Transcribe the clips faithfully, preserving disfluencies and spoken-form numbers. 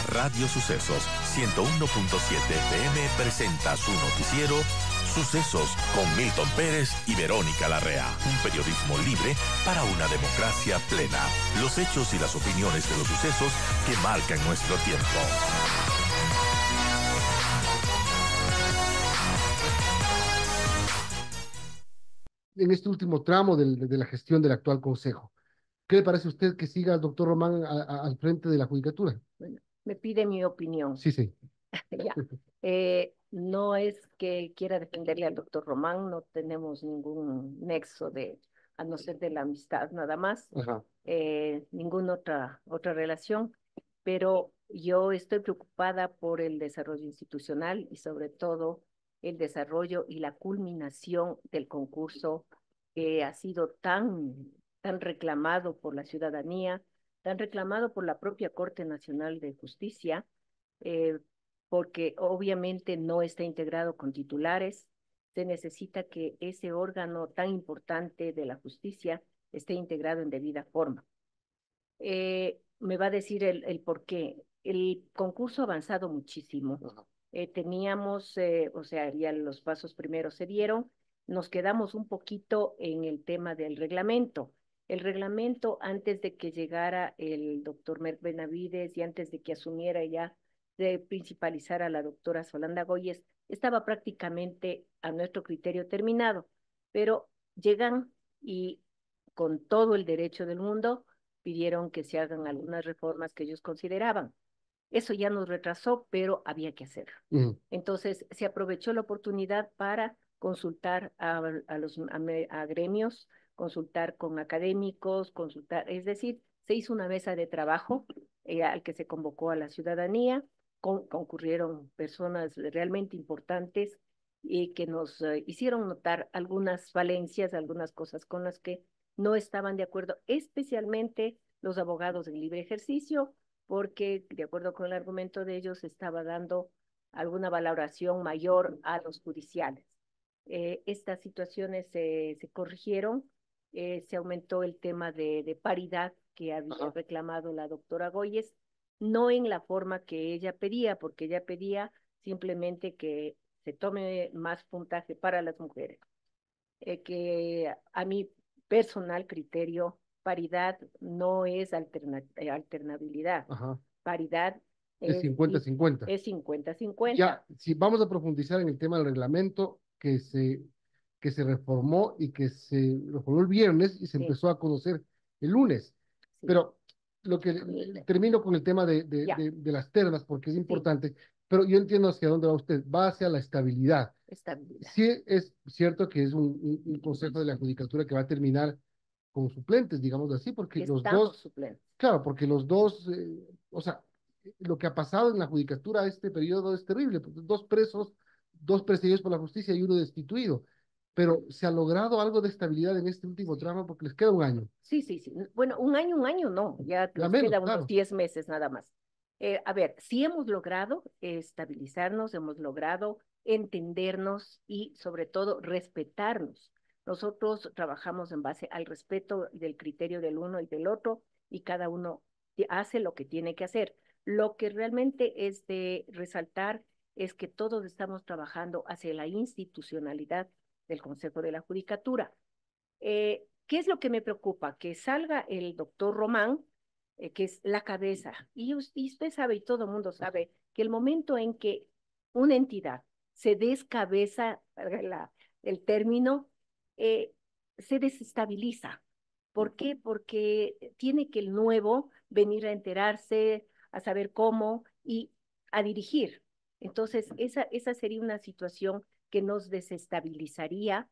Radio Sucesos ciento uno punto siete F M presenta su noticiero Sucesos con Milton Pérez y Verónica Larrea. Un periodismo libre para una democracia plena. Los hechos y las opiniones de los sucesos que marcan nuestro tiempo. En este último tramo del, de la gestión del actual Consejo, ¿qué le parece a usted que siga al doctor Román a, a, al frente de la Judicatura? Bueno, me pide mi opinión. Sí, sí. Ya. Eh, no es que quiera defenderle al doctor Román, no tenemos ningún nexo de, a no ser de la amistad nada más, Ajá. eh, ninguna otra, otra relación, pero yo estoy preocupada por el desarrollo institucional y sobre todo el desarrollo y la culminación del concurso que ha sido tan, tan reclamado por la ciudadanía, tan reclamado por la propia Corte Nacional de Justicia, eh, porque obviamente no está integrado con titulares. Se necesita que ese órgano tan importante de la justicia esté integrado en debida forma. Eh, me va a decir el, el por qué. El concurso ha avanzado muchísimo. Eh, teníamos, eh, o sea, ya los pasos primeros se dieron, nos quedamos un poquito en el tema del reglamento. El reglamento, antes de que llegara el doctor Merck Benavides y antes de que asumiera ya de principalizar a la doctora Solanda Goyes, estaba prácticamente a nuestro criterio terminado, pero llegan y con todo el derecho del mundo pidieron que se hagan algunas reformas que ellos consideraban. Eso ya nos retrasó, pero había que hacerlo. Uh-huh. Entonces se aprovechó la oportunidad para consultar a, a los a, a gremios, consultar con académicos, consultar, es decir, se hizo una mesa de trabajo eh, al que se convocó a la ciudadanía, con, concurrieron personas realmente importantes y que nos eh, hicieron notar algunas falencias, algunas cosas con las que no estaban de acuerdo, especialmente los abogados de libre ejercicio, porque de acuerdo con el argumento de ellos estaba dando alguna valoración mayor a los judiciales. Eh, estas situaciones se, se corrigieron, eh, se aumentó el tema de, de paridad que había Ajá. reclamado la doctora Goyes, no en la forma que ella pedía, porque ella pedía simplemente que se tome más puntaje para las mujeres, eh, que a mi personal criterio, paridad no es alterna alternabilidad. Ajá. Paridad es cincuenta cincuenta. Es cincuenta cincuenta. Ya, si vamos a profundizar en el tema del reglamento que se, que se reformó y que se reformó el viernes y se sí. empezó a conocer el lunes. Sí. Pero lo que sí. termino con el tema de, de, de, de las ternas, porque es importante, sí. pero yo entiendo hacia dónde va usted, va hacia la estabilidad. Estabilidad. Sí es cierto que es un, un, un consejo de la judicatura que va a terminar con suplentes, digamos así, porque Estamos los dos, suplentes. claro, porque los dos, eh, o sea, lo que ha pasado en la judicatura este periodo es terrible, porque dos presos, dos perseguidos por la justicia y uno destituido, pero se ha logrado algo de estabilidad en este último tramo porque les queda un año. Sí, sí, sí, bueno, un año, un año no, ya nos menos, queda unos claro. diez meses nada más. Eh, a ver, sí hemos logrado estabilizarnos, hemos logrado entendernos y sobre todo respetarnos. Nosotros trabajamos en base al respeto del criterio del uno y del otro y cada uno hace lo que tiene que hacer. Lo que realmente es de resaltar es que todos estamos trabajando hacia la institucionalidad del Consejo de la Judicatura. Eh, ¿Qué es lo que me preocupa? Que salga el doctor Román, eh, que es la cabeza, y, y usted sabe, y todo el mundo sabe, que el momento en que una entidad se descabeza, la, el término, eh, se desestabiliza. ¿Por qué? Porque tiene que el nuevo venir a enterarse, a saber cómo y a dirigir. Entonces, esa, esa sería una situación que nos desestabilizaría,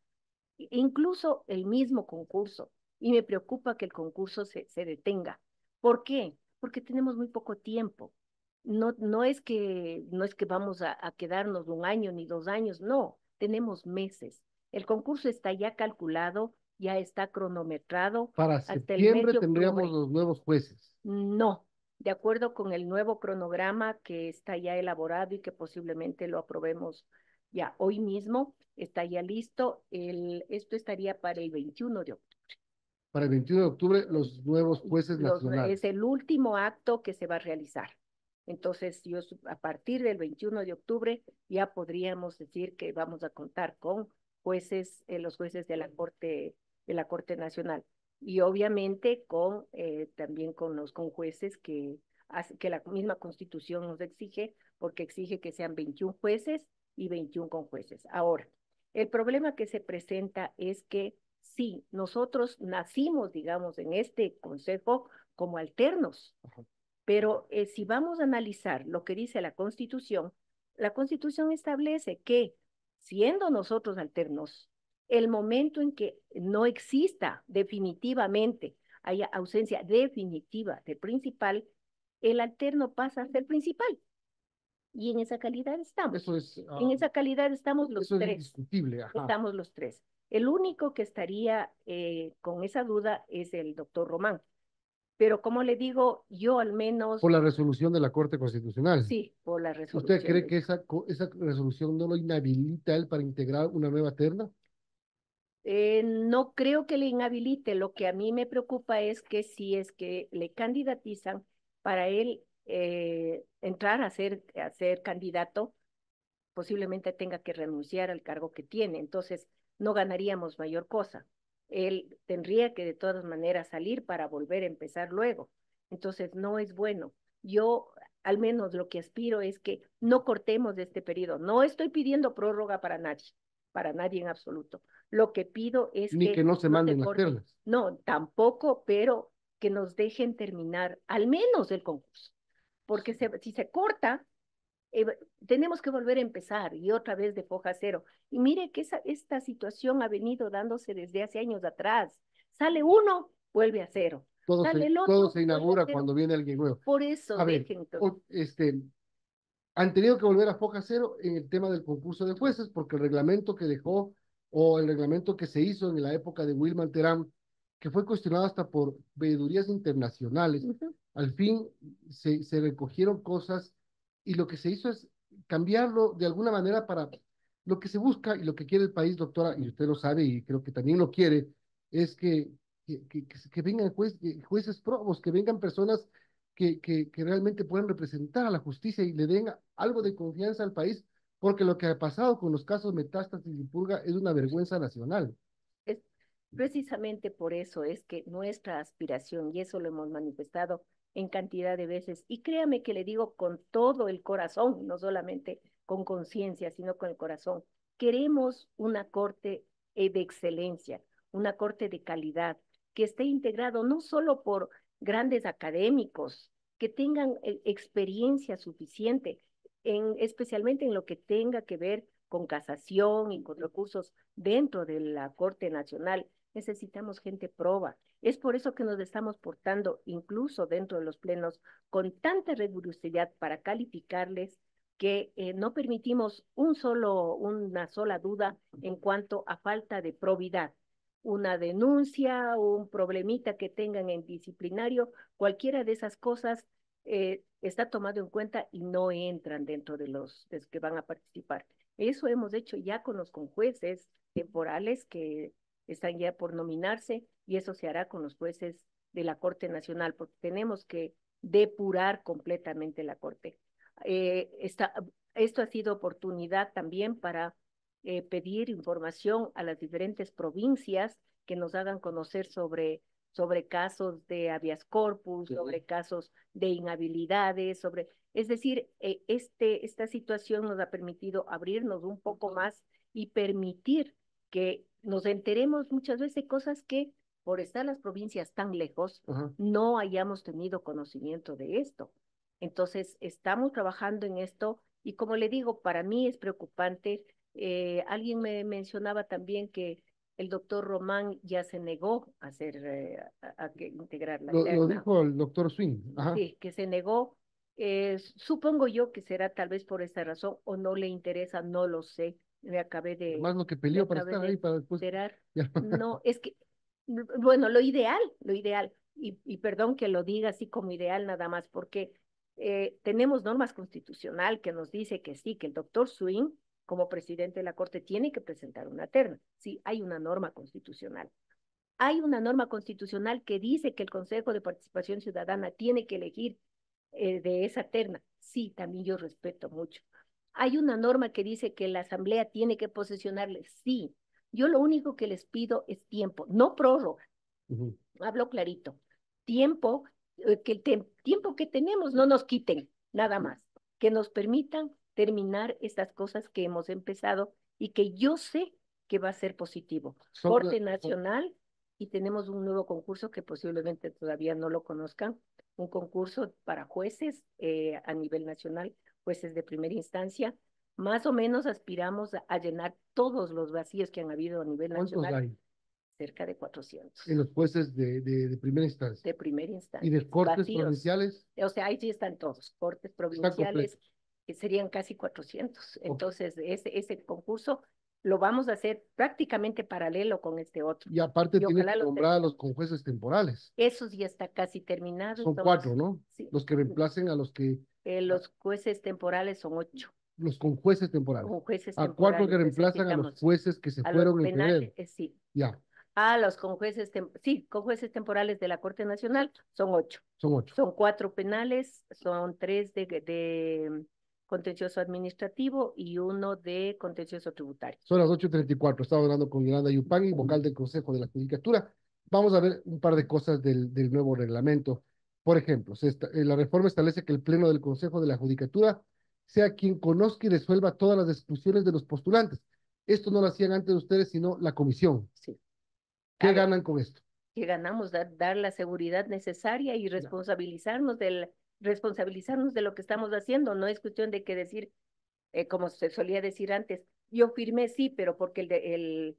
incluso el mismo concurso. Y me preocupa que el concurso se, se detenga. ¿Por qué? Porque tenemos muy poco tiempo. No, no, es, que, no es que vamos a, a quedarnos un año ni dos años, no, tenemos meses. El concurso está ya calculado, ya está cronometrado. Para hasta septiembre el tendríamos los nuevos jueces. No, de acuerdo con el nuevo cronograma que está ya elaborado y que posiblemente lo aprobemos ya hoy mismo, está ya listo. El, esto estaría para el veintiuno de octubre. Para el veintiuno de octubre, los nuevos jueces los, nacionales. Es el último acto que se va a realizar. Entonces, yo a partir del veintiuno de octubre ya podríamos decir que vamos a contar con jueces, eh, los jueces de la Corte, de la Corte Nacional. Y obviamente con eh, también con los con jueces que, hace, que la misma Constitución nos exige, porque exige que sean veintiún jueces y veintiún con jueces. Ahora, el problema que se presenta es que sí, nosotros nacimos, digamos, en este consejo como alternos. Ajá. Pero eh, si vamos a analizar lo que dice la Constitución, la Constitución establece que, siendo nosotros alternos, el momento en que no exista definitivamente, haya ausencia definitiva de principal, el alterno pasa a ser principal. Y en esa calidad estamos. Eso es, uh, en esa calidad estamos los eso tres. Es indiscutible. Ajá. Estamos los tres. El único que estaría eh, con esa duda es el doctor Román. Pero como le digo, yo al menos... Por la resolución de la Corte Constitucional. Sí, por la resolución. ¿Usted cree que esa, esa resolución no lo inhabilita a él para integrar una nueva terna? Eh, no creo que le inhabilite. Lo que a mí me preocupa es que si es que le candidatizan para él eh, entrar a ser, a ser candidato, posiblemente tenga que renunciar al cargo que tiene. Entonces, no ganaríamos mayor cosa. Él tendría que de todas maneras salir para volver a empezar luego. Entonces, no es bueno. Yo, al menos lo que aspiro es que no cortemos de este periodo. No estoy pidiendo prórroga para nadie, para nadie en absoluto. Lo que pido es Ni que, que no se no manden se las ternas. No, tampoco, pero que nos dejen terminar al menos el concurso. Porque se, si se corta, Eh, tenemos que volver a empezar y otra vez de foja cero. Y mire que esa, esta situación ha venido dándose desde hace años atrás. Sale uno, vuelve a cero. Todo, Sale se, el otro, todo se inaugura cuando viene alguien nuevo. Por eso, a ver, dejen o, este, han tenido que volver a foja cero en el tema del concurso de jueces, porque el reglamento que dejó, o el reglamento que se hizo en la época de Wilman Terán, que fue cuestionado hasta por veedurías internacionales, uh-huh. Al fin se, se recogieron cosas y lo que se hizo es cambiarlo de alguna manera para lo que se busca y lo que quiere el país, doctora, y usted lo sabe y creo que también lo quiere, es que, que, que, que vengan juez, jueces probos, que vengan personas que, que, que realmente puedan representar a la justicia y le den algo de confianza al país, porque lo que ha pasado con los casos Metástasis y Purga es una vergüenza nacional. Es precisamente por eso es que nuestra aspiración, y eso lo hemos manifestado en cantidad de veces, y créame que le digo con todo el corazón, no solamente con conciencia, sino con el corazón, queremos una corte de excelencia, una corte de calidad, que esté integrado no solo por grandes académicos, que tengan experiencia suficiente, en, especialmente en lo que tenga que ver con casación y con recursos dentro de la Corte Nacional. Necesitamos gente proba. Es por eso que nos estamos portando, incluso dentro de los plenos, con tanta rigurosidad para calificarles que eh, no permitimos un solo, una sola duda en cuanto a falta de probidad. Una denuncia, un problemita que tengan en disciplinario, cualquiera de esas cosas eh, está tomado en cuenta y no entran dentro de los, de los que van a participar. Eso hemos hecho ya con los jueces temporales que están ya por nominarse y eso se hará con los jueces de la Corte Nacional porque tenemos que depurar completamente la Corte. Eh, esta, esto ha sido oportunidad también para eh, pedir información a las diferentes provincias que nos hagan conocer sobre, sobre casos de habeas corpus, sí. sobre casos de inhabilidades, sobre... Es decir, eh, este, esta situación nos ha permitido abrirnos un poco más y permitir que nos enteremos muchas veces de cosas que por estar las provincias tan lejos, uh-huh. no hayamos tenido conocimiento de esto. Entonces, estamos trabajando en esto y como le digo, para mí es preocupante. Eh, alguien me mencionaba también que el doctor Román ya se negó a hacer, eh, a, a que integrar la lo, terna. Lo dijo el doctor Swing. Ajá. Sí, que se negó. Eh, supongo yo que será tal vez por esta razón o no le interesa, no lo sé. Me acabé de... Más lo que peleó para estar ahí para después... Enterar. No, es que, bueno, lo ideal, lo ideal, y, y perdón que lo diga así como ideal nada más, porque eh, tenemos normas constitucional que nos dice que sí, que el doctor Swing, como presidente de la Corte, tiene que presentar una terna. Sí, hay una norma constitucional. Hay una norma constitucional que dice que el Consejo de Participación Ciudadana tiene que elegir eh, de esa terna. Sí, también yo respeto mucho. Hay una norma que dice que la asamblea tiene que posesionarle. Sí, yo lo único que les pido es tiempo, no prórroga. Uh-huh. Hablo clarito. Tiempo, eh, que el te tiempo que tenemos no nos quiten, nada más. Que nos permitan terminar estas cosas que hemos empezado y que yo sé que va a ser positivo. So, Corte Nacional, y tenemos un nuevo concurso que posiblemente todavía no lo conozcan, un concurso para jueces eh, a nivel nacional, jueces de primera instancia. Más o menos aspiramos a, a llenar todos los vacíos que han habido a nivel nacional. ¿Cuántos hay? Cerca de cuatrocientos. En los jueces de, de, de primera instancia. De primera instancia. ¿Y de cortes vacíos. provinciales? O sea, ahí sí están todos. Cortes provinciales, que serían casi cuatrocientos. Entonces, okay. ese, ese concurso lo vamos a hacer prácticamente paralelo con este otro. Y aparte y tienes que nombrar a los conjueces temporales. Esos ya está casi terminado. Son cuatro, ¿no? Sí. Los que reemplacen a los que... Eh, los jueces temporales son ocho. Los conjueces temporales. Con jueces a cuatro que reemplazan a los jueces que se fueron en febrero. Eh, sí. Ya. A los conjueces, sí, conjueces temporales de la Corte Nacional son ocho. Son ocho. Son cuatro penales, son tres de, de contencioso administrativo y uno de contencioso tributario. Son las ocho treinta y cuatro. Estaba hablando con Yolanda Yupangui, vocal del Consejo de la Judicatura. Vamos a ver un par de cosas del, del nuevo reglamento. Por ejemplo, se está, eh, la reforma establece que el Pleno del Consejo de la Judicatura sea quien conozca y resuelva todas las discusiones de los postulantes. Esto no lo hacían antes ustedes, sino la comisión. Sí. ¿Qué ver, ganan con esto? Que ganamos dar, dar la seguridad necesaria y responsabilizarnos del, responsabilizarnos de lo que estamos haciendo. No es cuestión de que decir, eh, como se solía decir antes, yo firmé sí, pero porque el de, el,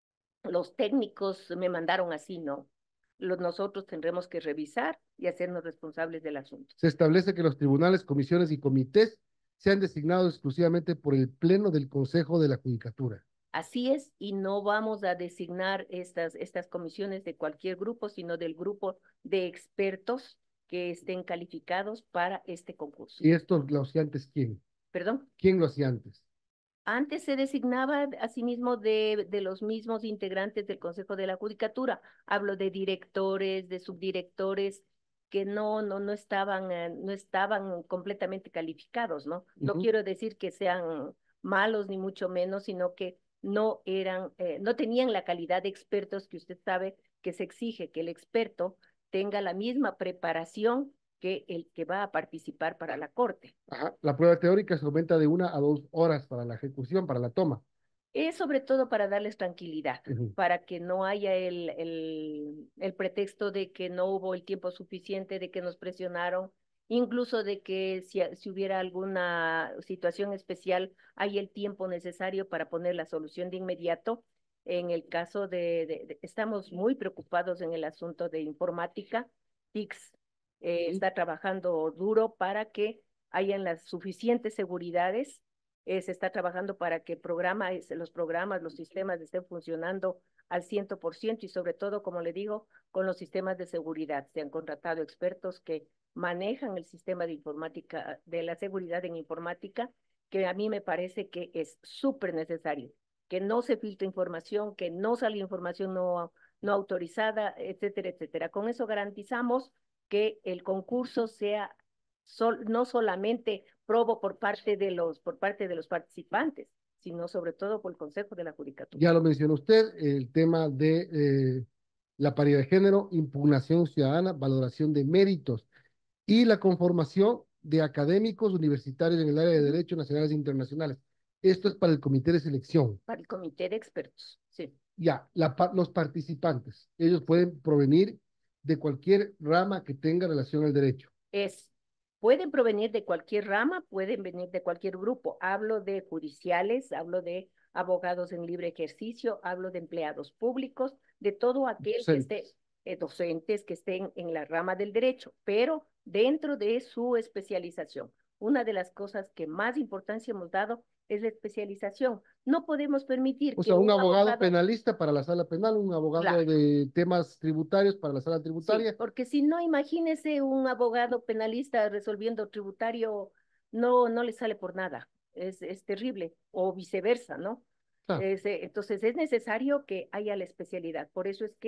los técnicos me mandaron así, no. Los, nosotros tendremos que revisar y hacernos responsables del asunto. Se establece que los tribunales, comisiones y comités sean designados exclusivamente por el Pleno del Consejo de la Judicatura. Así es, y no vamos a designar estas, estas comisiones de cualquier grupo, sino del grupo de expertos que estén calificados para este concurso. ¿Y esto lo hacía antes quién? ¿Perdón? ¿Quién lo hacía antes? Antes se designaba asimismo de, de los mismos integrantes del Consejo de la Judicatura. Hablo de directores, de subdirectores que no, no, no, estaban, eh, no estaban completamente calificados, ¿no? Uh-huh. No quiero decir que sean malos ni mucho menos, sino que no eran, eh, no tenían la calidad de expertos que usted sabe que se exige, que el experto tenga la misma preparación que el que va a participar para la corte. Ajá. La prueba teórica se aumenta de una a dos horas para la ejecución, para la toma. Es sobre todo para darles tranquilidad, uh-huh. para que no haya el, el, el pretexto de que no hubo el tiempo suficiente, de que nos presionaron, incluso de que si, si hubiera alguna situación especial, hay el tiempo necesario para poner la solución de inmediato. En el caso de, de, de estamos muy preocupados en el asunto de informática. T I C S eh, uh-huh. está trabajando duro para que hayan las suficientes seguridades. Eh, se está trabajando para que programa, los programas, los sistemas estén funcionando al cien por ciento y sobre todo, como le digo, con los sistemas de seguridad. Se han contratado expertos que manejan el sistema de informática, de la seguridad en informática, que a mí me parece que es súper necesario, que no se filtre información, que no salga información no, no autorizada, etcétera, etcétera. Con eso garantizamos que el concurso sea sol, no solamente probo por parte de los por parte de los participantes, sino sobre todo por el Consejo de la Judicatura. Ya lo mencionó usted, el tema de eh, la paridad de género, impugnación ciudadana, valoración de méritos y la conformación de académicos universitarios en el área de derechos nacionales e internacionales. Esto es para el comité de selección. Para el comité de expertos, sí. Ya, la, los participantes, ellos pueden provenir de cualquier rama que tenga relación al derecho. Es Pueden provenir de cualquier rama, pueden venir de cualquier grupo. Hablo de judiciales, hablo de abogados en libre ejercicio, hablo de empleados públicos, de todo aquel docentes. que esté, eh, docentes que estén en la rama del derecho, pero dentro de su especialización. Una de las cosas que más importancia hemos dado es la especialización. No podemos permitir o que sea, un, un abogado, abogado penalista para la sala penal, un abogado claro. de temas tributarios para la sala tributaria. Sí, porque si no, imagínese un abogado penalista resolviendo tributario, no, no le sale por nada. Es, es terrible, o viceversa, ¿no? Claro. Es, entonces es necesario que haya la especialidad. Por eso es que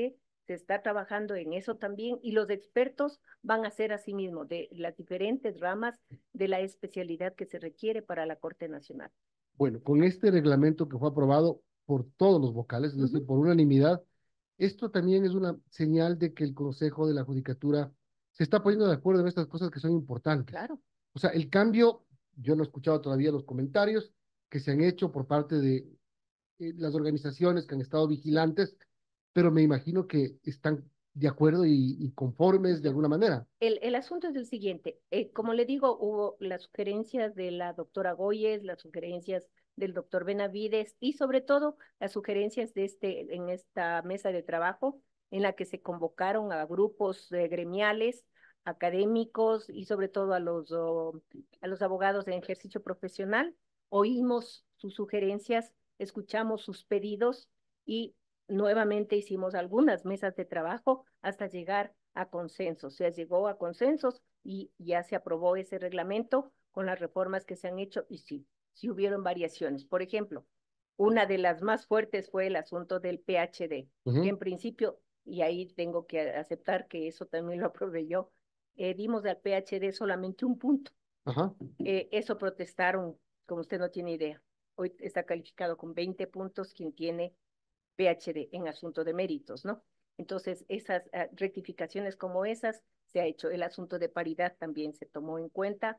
se está trabajando en eso también y los expertos van a ser asimismo de las diferentes ramas de la especialidad que se requiere para la Corte Nacional. Bueno, con este reglamento que fue aprobado por todos los vocales, es decir, Ujú. por unanimidad, esto también es una señal de que el Consejo de la Judicatura se está poniendo de acuerdo en estas cosas que son importantes. Claro. O sea, el cambio, yo no he escuchado todavía los comentarios que se han hecho por parte de eh, las organizaciones que han estado vigilantes, pero me imagino que están de acuerdo y, y conformes de alguna manera. El, el asunto es el siguiente, eh, como le digo, hubo las sugerencias de la doctora Goyes, las sugerencias del doctor Benavides y sobre todo las sugerencias de este, en esta mesa de trabajo en la que se convocaron a grupos eh, gremiales, académicos y sobre todo a los, oh, a los abogados en ejercicio profesional. Oímos sus sugerencias, escuchamos sus pedidos y nuevamente hicimos algunas mesas de trabajo hasta llegar a consensos. Se llegó a consensos y ya se aprobó ese reglamento con las reformas que se han hecho y sí, sí hubieron variaciones. Por ejemplo, una de las más fuertes fue el asunto del P H D, Uh-huh. que en principio, y ahí tengo que aceptar que eso también lo aprobé yo, eh, dimos al P H D solamente un punto. Ajá. Eh, eso protestaron, como usted no tiene idea. Hoy está calificado con veinte puntos quien tiene P H D en asunto de méritos, ¿no? Entonces, esas uh, rectificaciones como esas se ha hecho. El asunto de paridad también se tomó en cuenta.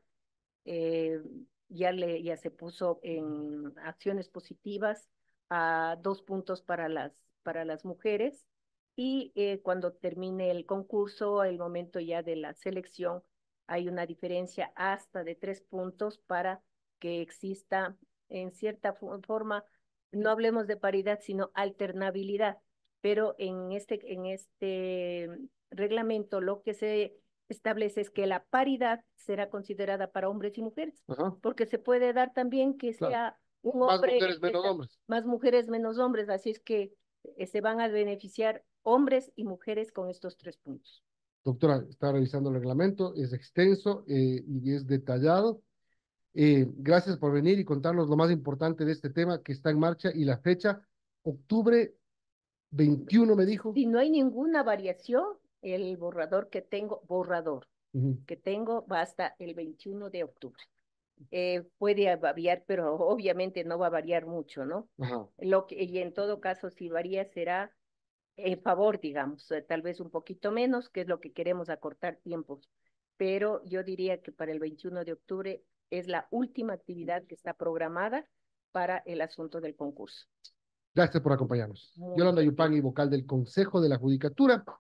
Eh, ya, le, ya se puso en acciones positivas a dos puntos para las, para las mujeres. Y eh, cuando termine el concurso, el momento ya de la selección, hay una diferencia hasta de tres puntos para que exista en cierta forma, no hablemos de paridad, sino alternabilidad. Pero en este, en este reglamento lo que se establece es que la paridad será considerada para hombres y mujeres, Ajá. porque se puede dar también que Claro. sea un Más hombre, mujeres, menos esa, hombres. más mujeres, menos hombres, así es que eh, se van a beneficiar hombres y mujeres con estos tres puntos. Doctora, está revisando el reglamento, es extenso eh, y es detallado. Eh, gracias por venir y contarnos lo más importante de este tema que está en marcha y la fecha, octubre veintiuno, me dijo. Si no hay ninguna variación, el borrador que tengo, borrador Uh-huh. que tengo va hasta el veintiuno de octubre. Eh, puede variar, pero obviamente no va a variar mucho, ¿no? Ajá. Lo que, y en todo caso, si varía, será en favor, digamos, eh, tal vez un poquito menos, que es lo que queremos acortar tiempos. Pero yo diría que para el veintiuno de octubre es la última actividad que está programada para el asunto del concurso. Gracias por acompañarnos. Muy Yolanda bien. Yupangui, vocal del Consejo de la Judicatura.